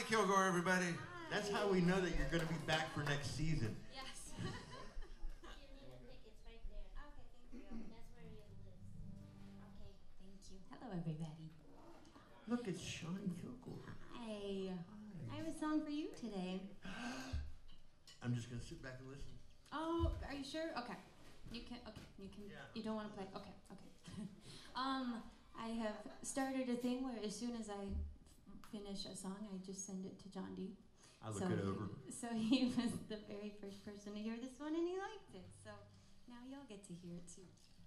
Shawnee Kilgore, everybody. Hi. That's how we know that you're going to be back for next season. Yes. Tickets right there. Okay, thank you. That's where you list. Okay, thank you. Hello, everybody. Look, it's Shawnee Kilgore. Hi. I have a song for you today. I'm just going to sit back and listen. Oh, are you sure? Okay. You can. Okay, you can. Yeah. You don't want to play. Okay. Okay. I have started a thing where as soon as I finish a song, I just send it to John D. I look it over. So he was the very first person to hear this one, and he liked it. So now y'all get to hear it too.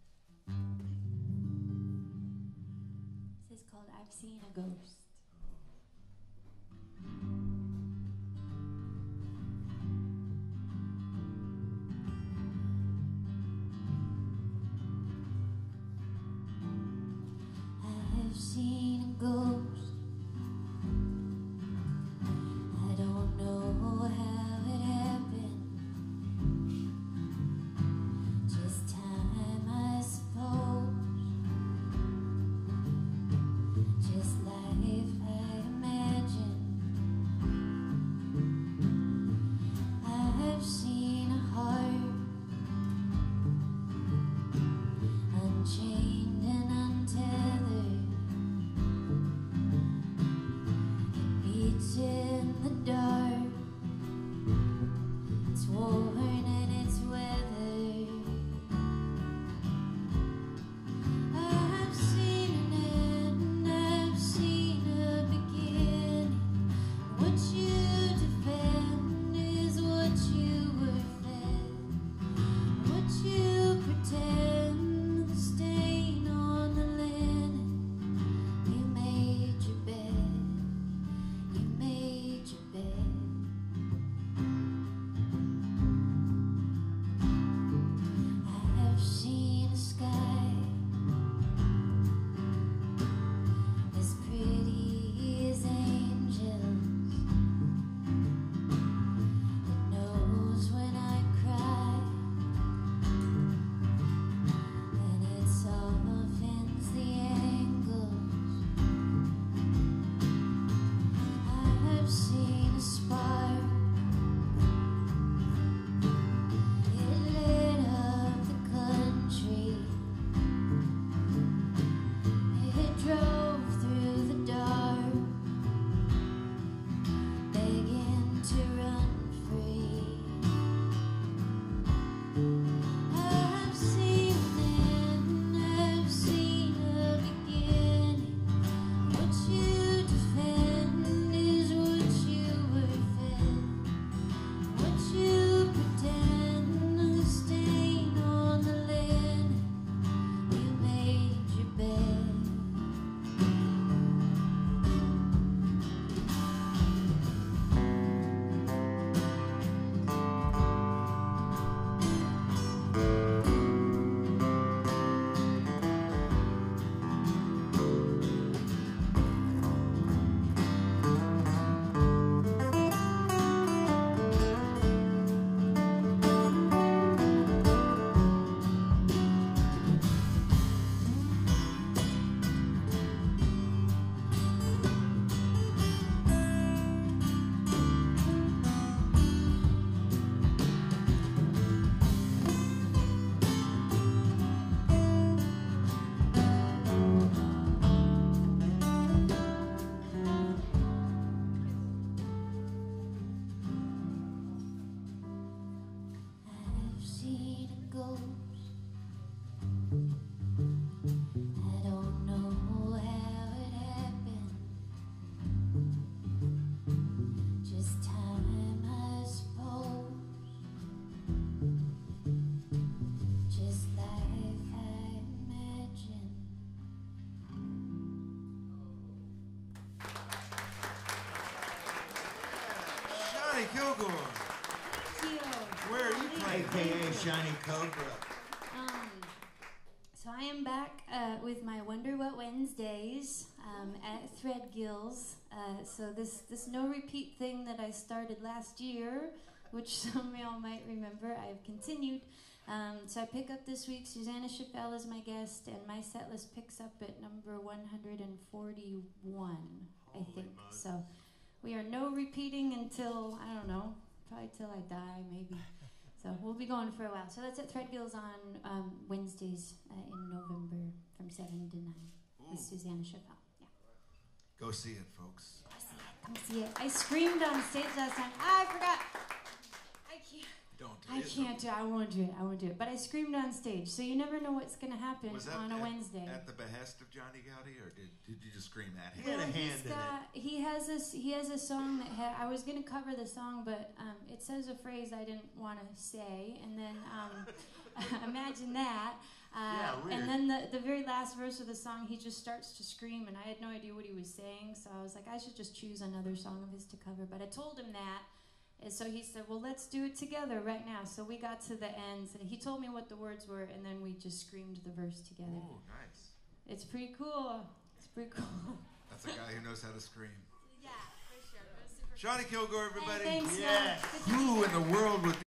This is called "I've Seen a Ghost." I've seen a ghost. I don't know how it happened. Just time, I suppose. Just life, I imagine. I've seen a heart unchained and untethered. Beats in the dark. It's worn and it's weathered. I've seen an end, I've seen a beginning. What you defend is what you were fed. What you pretend, the stain on the linen. You made your bed. You made your bed. I have seen a sky as pretty as angels. It knows when I cry, and it softens the angles. I've seen a spark. It lit up the country. It drove through the dark, begging to run free. I've seen an end, I've seen a beginning. What you defend is what you were fed. What you pretend, the stain on the linen. You made your bed. I've seen a ghost. I don't know how it happened. Just time, I suppose. Just life, I imagine. Shawnee Kilgore. Where are you playing? AKA Shawnee Cobra. So I am back with my Wonder What Wednesdays at Threadgills. So this no repeat thing that I started last year, which some of y'all might remember, I've continued. So I pick up this week. Susanna Chappelle is my guest, and my set list picks up at number 141, I think. So we are no repeating until, I don't know, probably till I die, maybe. So we'll be going for a while. So that's at Threadgill's on Wednesdays in November from 7 to 9 with Susanna Chappelle. Yeah. Go see it, folks. Go see it. Come see it. I screamed on stage last time. I forgot. I can't. Don't do I it. can't do it. I won't do it. I won't do it. But I screamed on stage. So you never know what's going to happen Was that on a Wednesday. at the behest of Johnny Gowdy, or did you just scream at him? He had a Well, hand in it. He has a song that I was gonna cover the song, but it says a phrase I didn't want to say, and then imagine that. Yeah, weird. And then the very last verse of the song, he just starts to scream, and I had no idea what he was saying, so I was like, I should just choose another song of his to cover. But I told him that, and so he said, well, let's do it together right now. So we got to the ends, and he told me what the words were, and then we just screamed the verse together. Oh, nice. It's pretty cool. It's pretty cool. That's a guy who knows how to scream. Yeah, for sure. It was super Johnny Kilgore, everybody. Hey, thanks, Yeah. Mom. Good to be Who here. in the world would